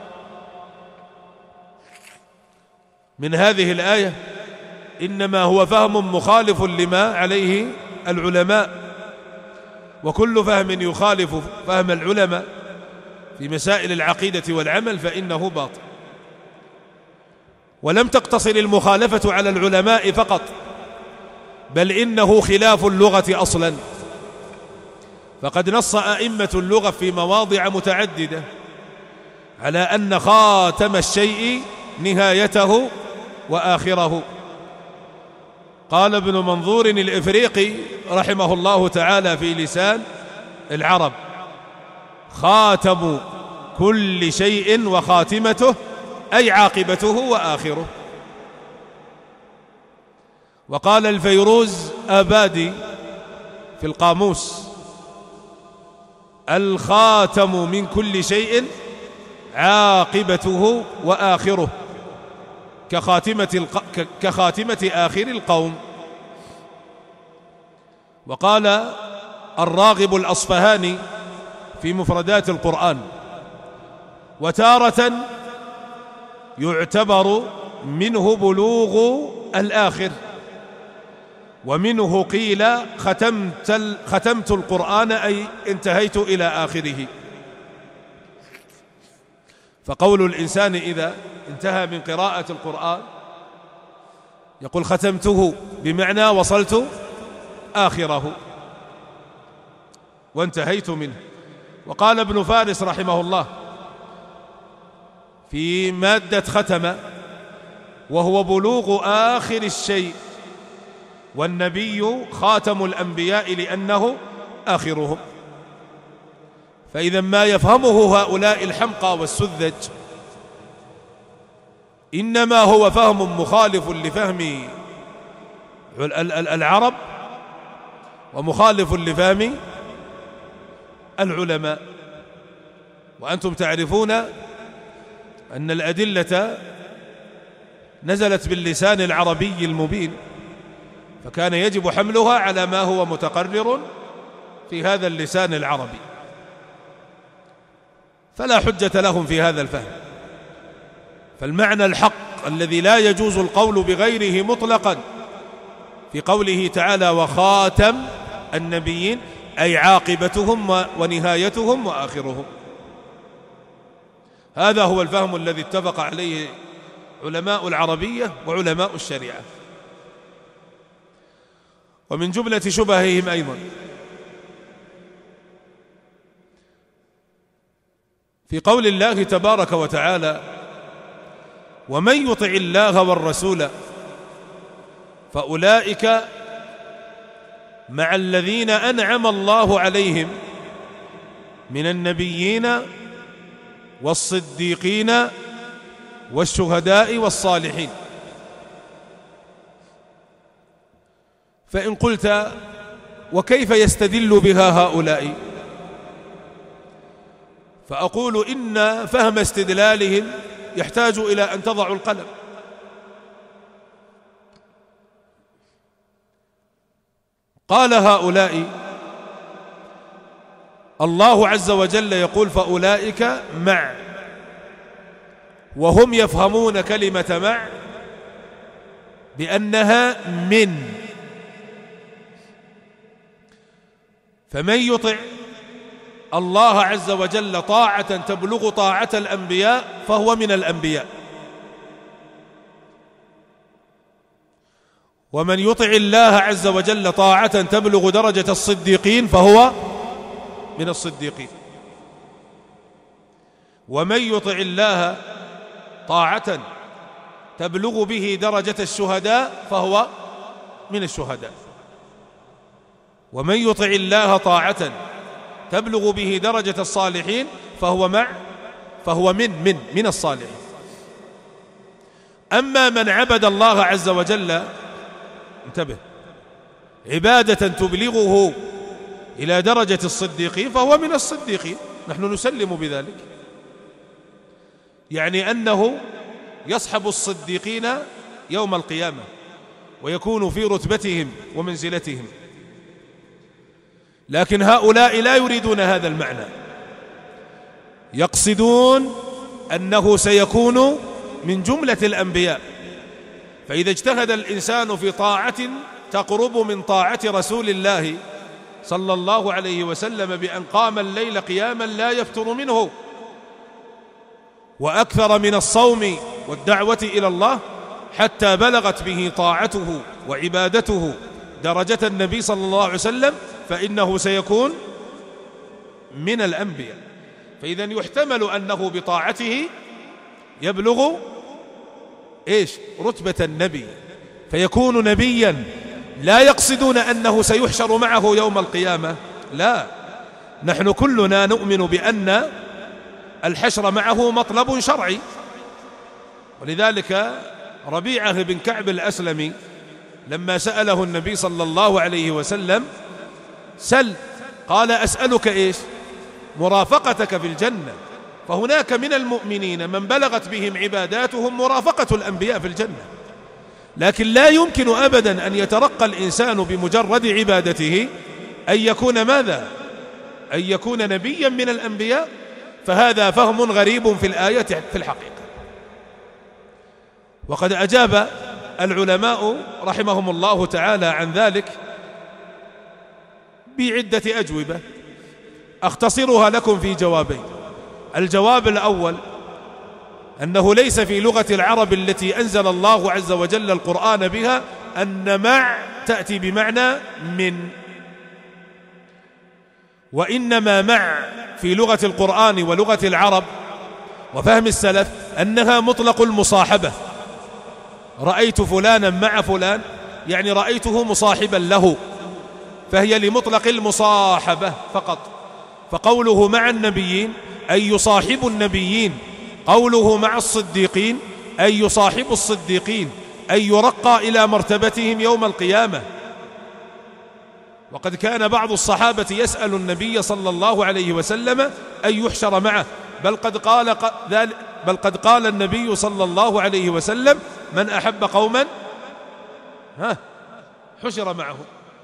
من هذه الآية إنما هو فهم مخالف لما عليه العلماء، وكل فهم يخالف فهم العلماء في مسائل العقيدة والعمل فإنه باطل. ولم تقتصر المخالفة على العلماء فقط، بل إنه خلاف اللغة أصلا. فقد نص أئمة اللغة في مواضع متعددة على أن خاتم الشيء نهايته وآخره. قال ابن منظور الإفريقي رحمه الله تعالى في لسان العرب: خاتم كل شيء وخاتمته، أي عاقبته وآخره. وقال الفيروز آبادي في القاموس: الخاتم من كل شيء عاقبته وآخره، كخاتمة, الق... كخاتمة آخر القوم. وقال الراغب الأصفهاني في مفردات القرآن: وتارة يعتبر منه بلوغ الآخر، ومنه قيل ختمت, ال... ختمت القرآن، أي انتهيت إلى آخره. فقول الإنسان إذا انتهى من قراءة القرآن يقول ختمته، بمعنى وصلت آخره وانتهيت منه. وقال ابن فارس رحمه الله في مادة ختم: وهو بلوغ آخر الشيء، والنبي خاتم الأنبياء لأنه آخرهم. فإذا ما يفهمه هؤلاء الحمقى والسذج إنما هو فهم مخالف لفهم العرب ومخالف لفهم العلماء. وأنتم تعرفون أن الأدلة نزلت باللسان العربي المبين، فكان يجب حملها على ما هو متقرر في هذا اللسان العربي، فلا حجة لهم في هذا الفهم. فالمعنى الحق الذي لا يجوز القول بغيره مطلقا في قوله تعالى وخاتم النبيين، أي عاقبتهم ونهايتهم وآخرهم. هذا هو الفهم الذي اتفق عليه علماء العربية وعلماء الشريعة. ومن جملة شبههم أيضا في قول الله تبارك وتعالى ومن يطع الله والرسول فأولئك مع الذين أنعم الله عليهم من النبيين والصديقين والشهداء والصالحين. فإن قلت وكيف يستدل بها هؤلاء؟ فأقول إن فهم استدلالهم يحتاج إلى أن تضعوا القلم. قال هؤلاء الله عز وجل يقول فأولئك مع، وهم يفهمون كلمة مع بأنها من، فمن يطع الله عز وجل طاعة تبلغ طاعة الأنبياء فهو من الأنبياء، ومن يطع الله عز وجل طاعة تبلغ درجة الصديقين فهو من الصديقين، ومن يطع الله طاعة تبلغ به درجة الشهداء فهو من الشهداء، ومن يطع الله طاعة تبلغ به درجة الصالحين فهو مع فهو من من من الصالحين. أما من عبد الله عز وجل، انتبه، عبادة تبلغه إلى درجة الصديقين فهو من الصديقين، نحن نسلم بذلك، يعني أنه يصحب الصديقين يوم القيامة ويكون في رتبتهم ومنزلتهم. لكن هؤلاء لا يريدون هذا المعنى، يقصدون أنه سيكون من جملة الأنبياء. فإذا اجتهد الإنسان في طاعة تقرب من طاعة رسول الله صلى الله عليه وسلم بأن قام الليل قياما لا يفتر منه، وأكثر من الصوم والدعوة إلى الله حتى بلغت به طاعته وعبادته درجة النبي صلى الله عليه وسلم، فإنه سيكون من الأنبياء. فإذا يحتمل أنه بطاعته يبلغ إيش؟ رتبة النبي، فيكون نبيا. لا يقصدون أنه سيحشر معه يوم القيامة، لا، نحن كلنا نؤمن بأن الحشر معه مطلب شرعي. ولذلك ربيعة بن كعب الأسلمي لما سأله النبي صلى الله عليه وسلم سل، قال أسألك إيش؟ مرافقتك في الجنة، فهناك من المؤمنين من بلغت بهم عباداتهم مرافقة الأنبياء في الجنة. لكن لا يمكن أبدا أن يترقى الإنسان بمجرد عبادته أن يكون ماذا؟ أن يكون نبيا من الأنبياء. فهذا فهم غريب في الآية في الحقيقة. وقد أجاب العلماء رحمهم الله تعالى عن ذلك بعدة أجوبة أختصرها لكم في جوابين. الجواب الأول أنه ليس في لغة العرب التي أنزل الله عز وجل القرآن بها أن مع تأتي بمعنى من، وإنما مع في لغة القرآن ولغة العرب وفهم السلف أنها مطلق المصاحبة. رأيت فلانا مع فلان يعني رأيته مصاحبا له، فهي لمطلق المصاحبة فقط. فقوله مع النبيين أي يصاحب النبيين، قوله مع الصديقين أن يصاحبوا الصديقين، أن يرقى إلى مرتبتهم يوم القيامة. وقد كان بعض الصحابة يسأل النبي صلى الله عليه وسلم أن يحشر معه، بل قد قال بل قد قال النبي صلى الله عليه وسلم: من أحب قوما ها حشر معهم.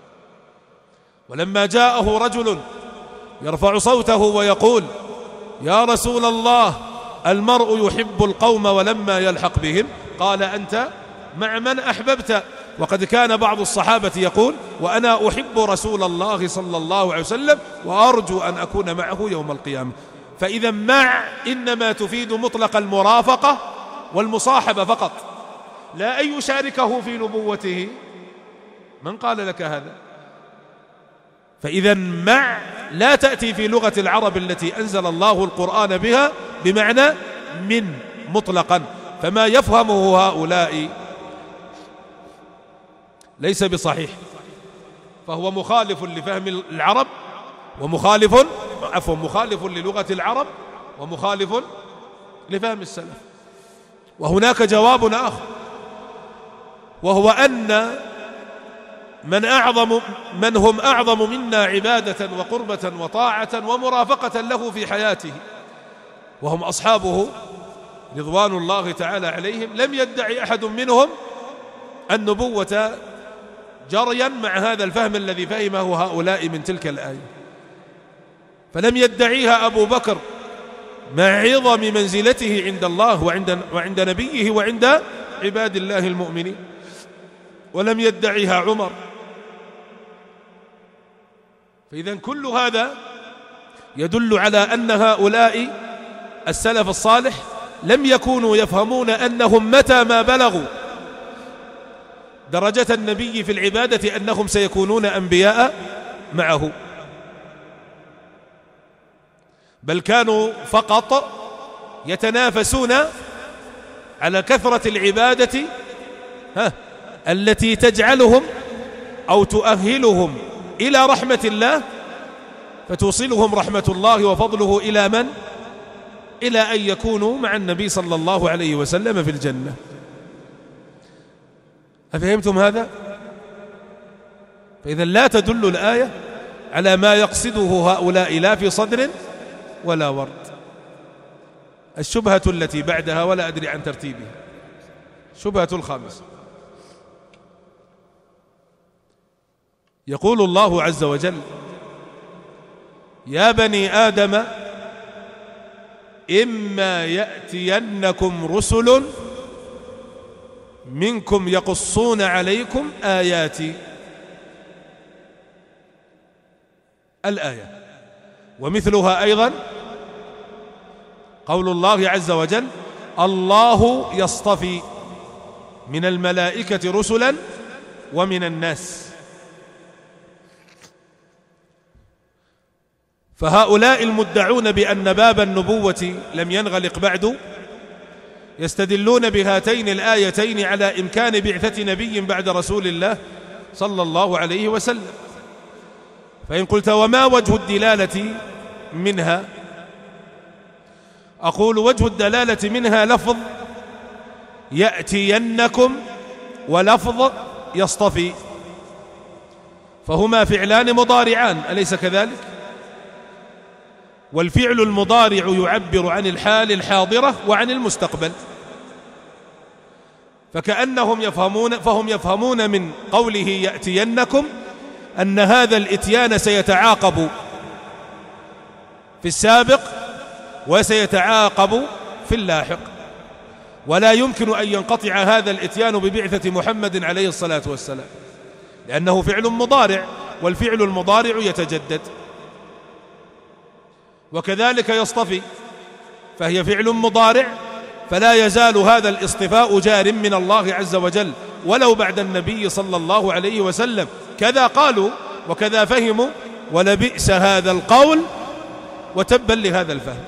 ولما جاءه رجل يرفع صوته ويقول: يا رسول الله، المرء يحب القوم ولما يلحق بهم، قال: أنت مع من أحببت. وقد كان بعض الصحابة يقول: وأنا أحب رسول الله صلى الله عليه وسلم وأرجو أن أكون معه يوم القيامة. فإذا مع إنما تفيد مطلق المرافقة والمصاحبة فقط، لا أن يشاركه في نبوته. من قال لك هذا؟ فإذا مع لا تأتي في لغة العرب التي أنزل الله القرآن بها بمعنى من مطلقا، فما يفهمه هؤلاء ليس بصحيح، فهو مخالف لفهم العرب ومخالف عفوا مخالف للغة العرب ومخالف لفهم السلف. وهناك جواب آخر، وهو أن من أعظم من هم أعظم منا عبادة وقربة وطاعة ومرافقة له في حياته وهم أصحابه رضوان الله تعالى عليهم، لم يدعي أحد منهم النبوة جريا مع هذا الفهم الذي فهمه هؤلاء من تلك الآية. فلم يدعيها أبو بكر مع عظم منزلته عند الله وعند, وعند نبيه وعند عباد الله المؤمنين، ولم يدعيها عمر. فإذا كل هذا يدل على أن هؤلاء السلف الصالح لم يكونوا يفهمون أنهم متى ما بلغوا درجة النبي في العبادة أنهم سيكونون أنبياء معه، بل كانوا فقط يتنافسون على كثرة العبادة ها التي تجعلهم أو تؤهلهم إلى رحمة الله، فتوصلهم رحمة الله وفضله إلى من؟ إلى أن يكونوا مع النبي صلى الله عليه وسلم في الجنة. أفهمتم هذا؟ فإذا لا تدل الآية على ما يقصده هؤلاء لا في صدر ولا ورد. الشبهة التي بعدها ولا أدري عن ترتيبها، شبهة الخامسة، يقول الله عز وجل: يا بني آدم إما يأتينكم رسل منكم يقصون عليكم آياتي. الآية. ومثلها أيضا قول الله عز وجل: الله يصطفي من الملائكة رسلا ومن الناس. فهؤلاء المدعون بأن باب النبوة لم ينغلق بعد يستدلون بهاتين الآيتين على إمكان بعثة نبي بعد رسول الله صلى الله عليه وسلم. فإن قلت: وما وجه الدلالة منها؟ أقول: وجه الدلالة منها لفظ يأتينكم ولفظ يصطفي، فهما فعلان مضارعان، أليس كذلك؟ والفعل المضارع يعبر عن الحال الحاضرة وعن المستقبل، فكأنهم يفهمون فهم يفهمون من قوله يأتينكم أن هذا الإتيان سيتعاقب في السابق وسيتعاقب في اللاحق، ولا يمكن أن ينقطع هذا الإتيان ببعثة محمد عليه الصلاة والسلام، لأنه فعل مضارع، والفعل المضارع يتجدد. وكذلك يصطفي، فهي فعل مضارع، فلا يزال هذا الاصطفاء جار من الله عز وجل ولو بعد النبي صلى الله عليه وسلم. كذا قالوا وكذا فهموا، ولبئس هذا القول وتبا لهذا الفهم.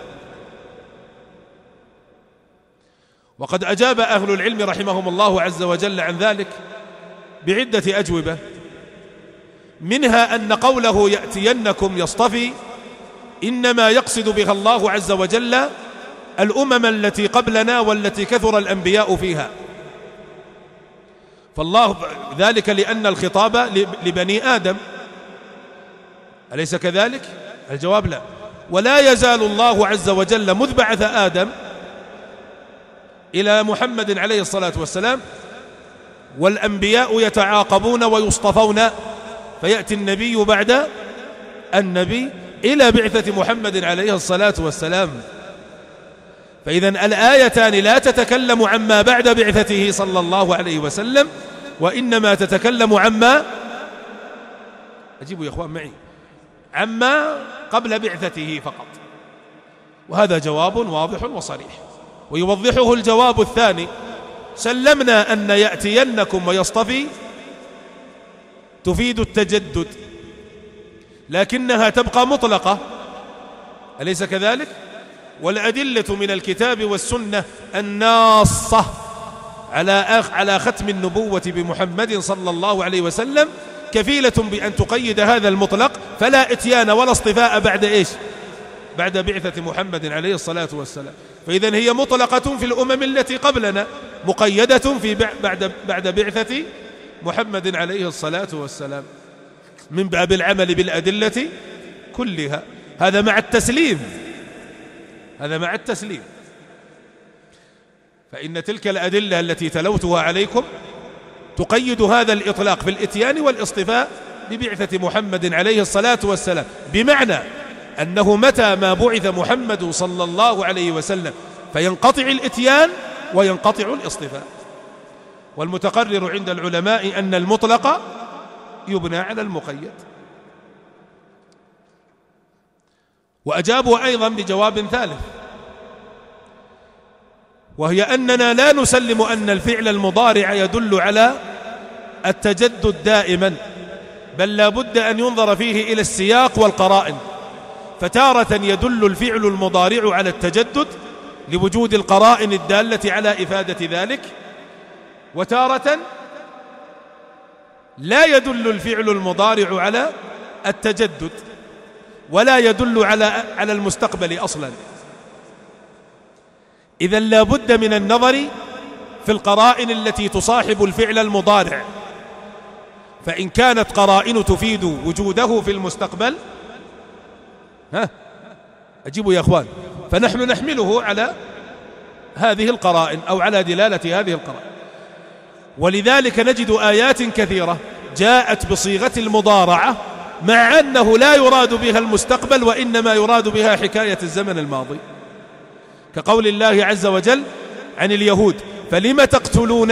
وقد أجاب أهل العلم رحمهم الله عز وجل عن ذلك بعدة أجوبة، منها أن قوله يأتينكم يصطفي إنما يقصد بها الله عز وجل الأمم التي قبلنا والتي كثر الأنبياء فيها. فالله ذلك لأن الخطاب لبني آدم، أليس كذلك؟ الجواب لا. ولا يزال الله عز وجل مذ بعث آدم إلى محمد عليه الصلاة والسلام والأنبياء يتعاقبون ويصطفون، فيأتي النبي بعد النبي إلى بعثة محمد عليه الصلاة والسلام. فإذن الآيتان لا تتكلم عما بعد بعثته صلى الله عليه وسلم، وإنما تتكلم عما، أجيبوا يا أخوان معي، عما قبل بعثته فقط. وهذا جواب واضح وصريح. ويوضحه الجواب الثاني: سلمنا أن يأتينكم ويصطفي تفيد التجدد، لكنها تبقى مطلقة، أليس كذلك؟ والأدلة من الكتاب والسنة الناصة على على ختم النبوة بمحمد صلى الله عليه وسلم كفيلة بأن تقيد هذا المطلق، فلا إتيان ولا اصطفاء بعد إيش؟ بعد بعثة محمد عليه الصلاة والسلام. فإذن هي مطلقة في الأمم التي قبلنا، مقيدة في بعد بعد بعثة محمد عليه الصلاة والسلام، من باب العمل بالأدلة كلها. هذا مع التسليم، هذا مع التسليم. فإن تلك الأدلة التي تلوتها عليكم تقيد هذا الإطلاق في الإتيان والاصطفاء ببعثة محمد عليه الصلاة والسلام، بمعنى أنه متى ما بعث محمد صلى الله عليه وسلم فينقطع الإتيان وينقطع الاصطفاء. والمتقرر عند العلماء أن المطلق يبنى على المقيد. وأجابوا أيضا بجواب ثالث، وهي أننا لا نسلم أن الفعل المضارع يدل على التجدد دائما، بل لا بد أن ينظر فيه إلى السياق والقرائن. فتارة يدل الفعل المضارع على التجدد لوجود القرائن الدالة على إفادة ذلك، وتارة لا يدل الفعل المضارع على التجدد ولا يدل على على المستقبل أصلا. إذن لا بد من النظر في القرائن التي تصاحب الفعل المضارع، فإن كانت قرائن تفيد وجوده في المستقبل، ها أجيبوا يا أخوان، فنحن نحمله على هذه القرائن أو على دلالة هذه القرائن. ولذلك نجد آيات كثيرة جاءت بصيغة المضارعة مع أنه لا يراد بها المستقبل، وإنما يراد بها حكاية الزمن الماضي، كقول الله عز وجل عن اليهود: فلم تقتلون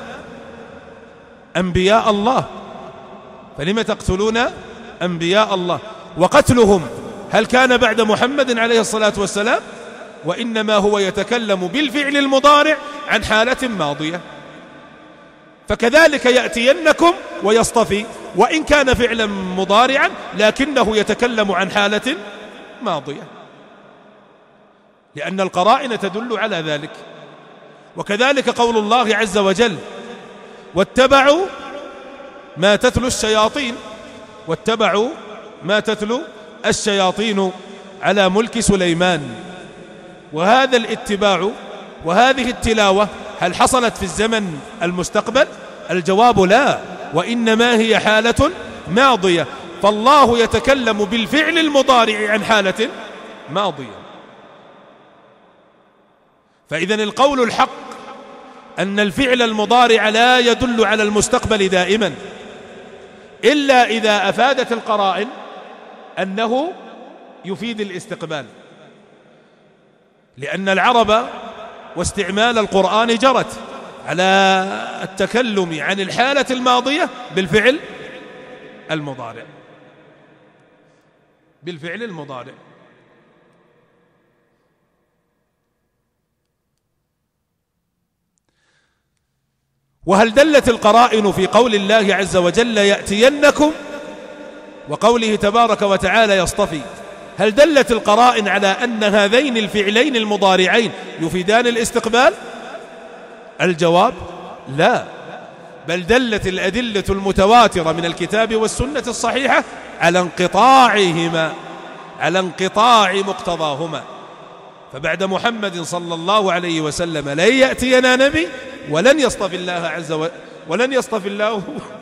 أنبياء الله، فلم تقتلون أنبياء الله. وقتلهم هل كان بعد محمد عليه الصلاة والسلام؟ وإنما هو يتكلم بالفعل المضارع عن حالة ماضية. فكذلك يأتينكم ويصطفي، وإن كان فعلا مضارعا لكنه يتكلم عن حالة ماضية، لأن القرائن تدل على ذلك. وكذلك قول الله عز وجل: واتبعوا ما تتلو الشياطين، واتبعوا ما تتلو الشياطين على ملك سليمان. وهذا الاتباع وهذه التلاوة هل حصلت في الزمن المستقبل؟ الجواب لا، وإنما هي حالة ماضية. فالله يتكلم بالفعل المضارع عن حالة ماضية. فإذن القول الحق أن الفعل المضارع لا يدل على المستقبل دائما، إلا إذا أفادت القرائن أنه يفيد الاستقبال، لأن العرب واستعمال القرآن جرت على التكلم عن الحالة الماضية بالفعل المضارع، بالفعل المضارع. وهل دلت القرائن في قول الله عز وجل يأتينكم وقوله تبارك وتعالى يصطفي، هل دلت القرائن على أن هذين الفعلين المضارعين يفيدان الاستقبال؟ الجواب لا، بل دلت الأدلة المتواترة من الكتاب والسنة الصحيحة على انقطاعهما، على انقطاع مقتضاهما. فبعد محمد صلى الله عليه وسلم لن يأتينا نبي ولن يصطفي الله عز وجل ولن يصطفي الله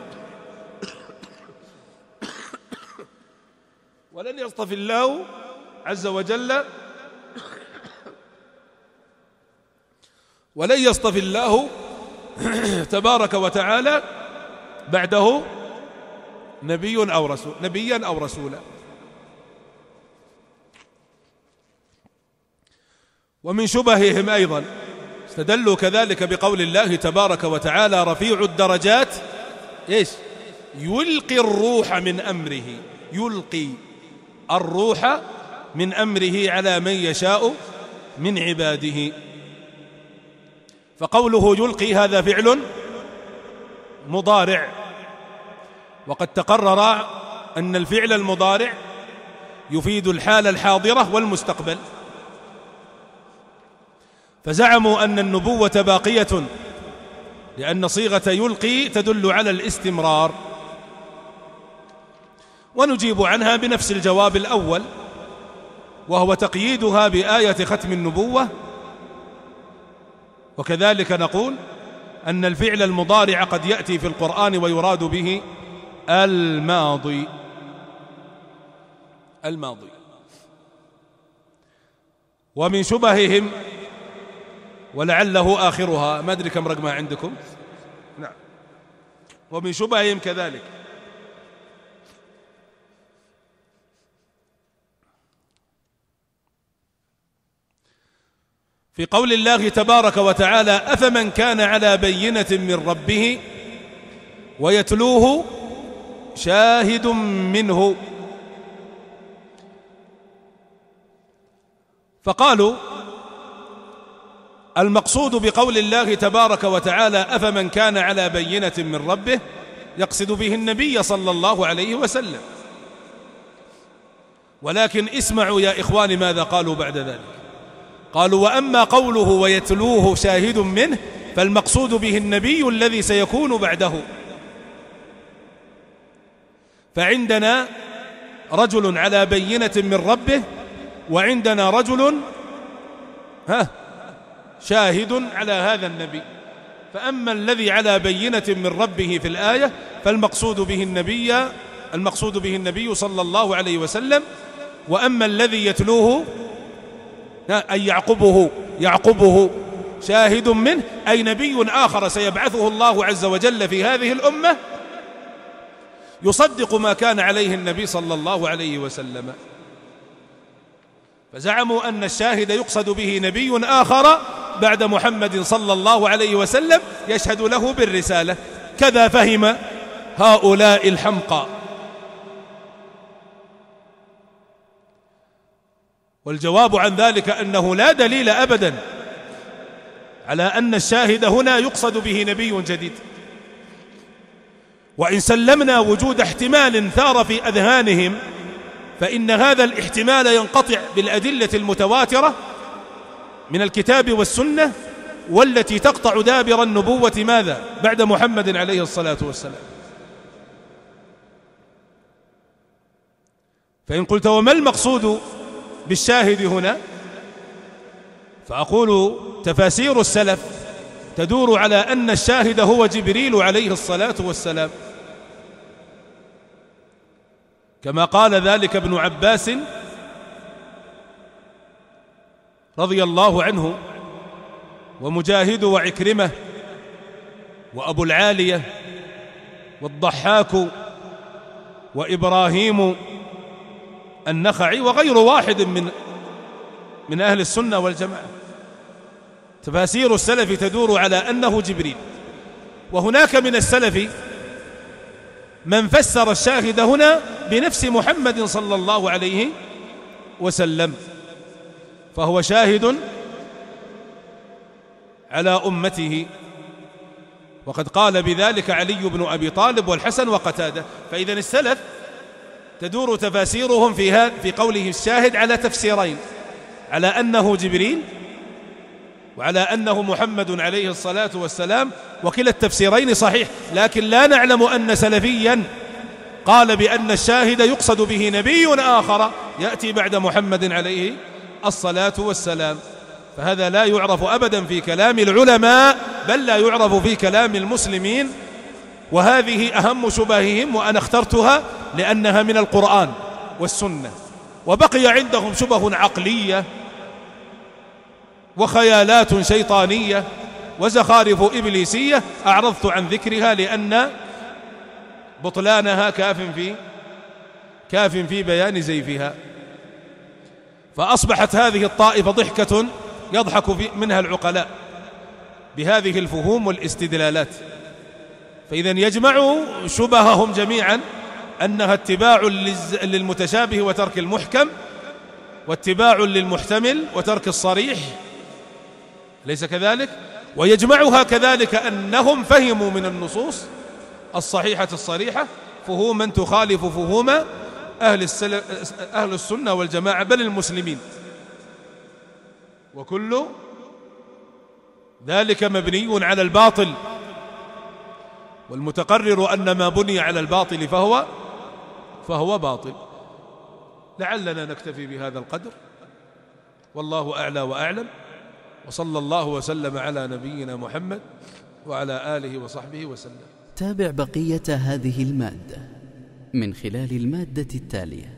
ولن يصطفي الله عز وجل ولن يصطفي الله تبارك وتعالى بعده نبي أو رسول نبيا أو رسولا. ومن شبههم أيضا استدلوا كذلك بقول الله تبارك وتعالى رفيع الدرجات إيش يلقي الروح من أمره، يلقي الروح من أمره على من يشاء من عباده. فقوله يلقي هذا فعل مضارع، وقد تقرر أن الفعل المضارع يفيد الحال الحاضرة والمستقبل، فزعموا أن النبوة باقية لأن صيغة يلقي تدل على الاستمرار، ونجيب عنها بنفس الجواب الأول، وهو تقييدها بآية ختم النبوة. وكذلك نقول أن الفعل المضارع قد يأتي في القرآن ويراد به الماضي الماضي. ومن شبههم ولعله آخرها، ما أدري كم رقمها عندكم، نعم، ومن شبههم كذلك في قول الله تبارك وتعالى أفمن كان على بينة من ربه ويتلوه شاهد منه. فقالوا المقصود بقول الله تبارك وتعالى أفمن كان على بينة من ربه يقصد به النبي صلى الله عليه وسلم، ولكن اسمعوا يا إخواني ماذا قالوا بعد ذلك. قالوا وأما قوله ويتلوه شاهد منه فالمقصود به النبي الذي سيكون بعده. فعندنا رجل على بينة من ربه، وعندنا رجل ها شاهد على هذا النبي. فأما الذي على بينة من ربه في الآية فالمقصود به النبي المقصود به النبي صلى الله عليه وسلم، وأما الذي يتلوه أي يعقبه يعقبه شاهد منه أي نبي آخر سيبعثه الله عز وجل في هذه الأمة يصدق ما كان عليه النبي صلى الله عليه وسلم. فزعموا أن الشاهد يقصد به نبي آخر بعد محمد صلى الله عليه وسلم يشهد له بالرسالة. كذا فهم هؤلاء الحمقى. والجواب عن ذلك أنه لا دليل أبدا على أن الشاهد هنا يقصد به نبي جديد، وإن سلمنا وجود احتمال ثار في أذهانهم فإن هذا الاحتمال ينقطع بالأدلة المتواترة من الكتاب والسنة والتي تقطع دابر النبوة ماذا بعد محمد عليه الصلاة والسلام. فإن قلت وما المقصود بالشاهد هنا، فأقول تفاسير السلف تدور على أن الشاهد هو جبريل عليه الصلاة والسلام، كما قال ذلك ابن عباس رضي الله عنه ومجاهد وعكرمة وأبو العالية والضحاك وإبراهيم النخعي وغير واحد من من أهل السنة والجماعة. تفاسير السلف تدور على أنه جبريل. وهناك من السلف من فسر الشاهد هنا بنفس محمد صلى الله عليه وسلم، فهو شاهد على أمته، وقد قال بذلك علي بن أبي طالب والحسن وقتادة. فإذا السلف تدور تفاسيرهم في في قوله الشاهد على تفسيرين، على أنه جبريل وعلى أنه محمد عليه الصلاة والسلام، وكلا التفسيرين صحيح، لكن لا نعلم أن سلفيا قال بأن الشاهد يقصد به نبي آخر يأتي بعد محمد عليه الصلاة والسلام. فهذا لا يعرف أبدا في كلام العلماء، بل لا يعرف في كلام المسلمين، وهذه أهم شبههم، وأنا اخترتها لأنها من القرآن والسنة. وبقي عندهم شبه عقلية وخيالات شيطانية وزخارف إبليسية أعرضت عن ذكرها لأن بطلانها كاف في كاف في بيان زيفها. فأصبحت هذه الطائفة ضحكة يضحك منها العقلاء بهذه الفهوم والاستدلالات. فإذا يجمعوا شبههم جميعا أنها اتباع للمتشابه وترك المحكم، واتباع للمحتمل وترك الصريح، ليس كذلك؟ ويجمعها كذلك أنهم فهموا من النصوص الصحيحة الصريحة فهوما تخالف فهوم أهل, أهل السنة والجماعة بل المسلمين، وكل ذلك مبني على الباطل، والمتقرر أن ما بني على الباطل فهو فهو باطل. لعلنا نكتفي بهذا القدر، والله أعلى وأعلم، وصلى الله وسلم على نبينا محمد وعلى آله وصحبه وسلم. تابع بقية هذه المادة من خلال المادة التالية.